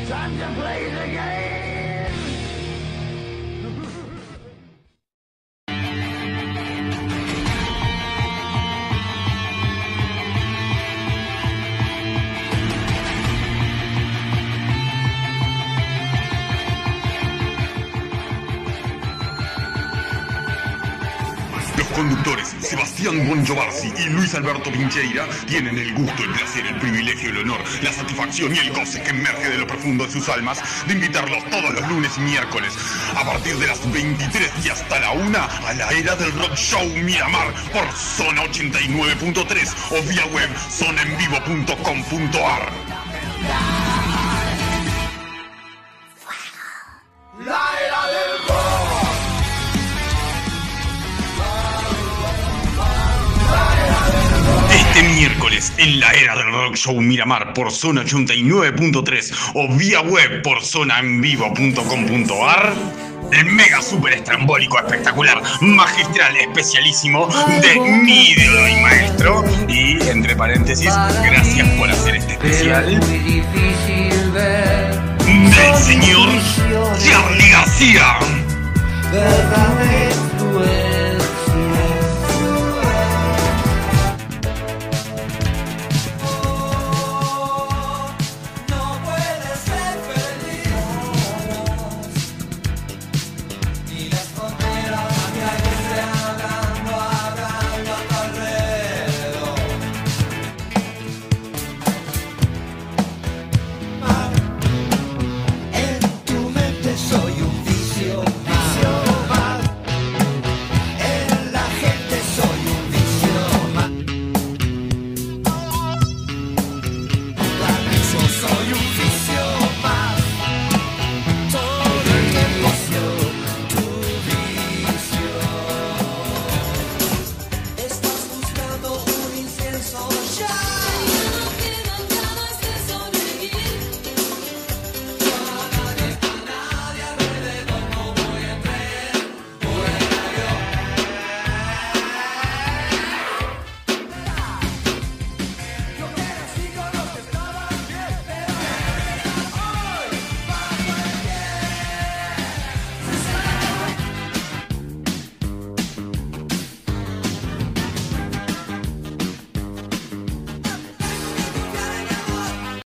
Time to play the game. Los conductores Sebastián Bonjovarsi y Luis Alberto Pincheira tienen el gusto, el placer, el privilegio, el honor, la satisfacción y el goce que emerge de lo profundo de sus almas de invitarlos todos los lunes y miércoles a partir de las 23 y hasta la 1 a la era del rock show Miramar por Zona 89.3 o vía web zonaenvivo.com.ar. La era del rock. Este miércoles en la era del rock show Miramar por Zona 89.3 o vía web por zonaenvivo.com.ar, el mega super estrambólico, espectacular, magistral, especialísimo de mi ídolo y maestro, y entre paréntesis, gracias por hacer este especial, del señor Charly García.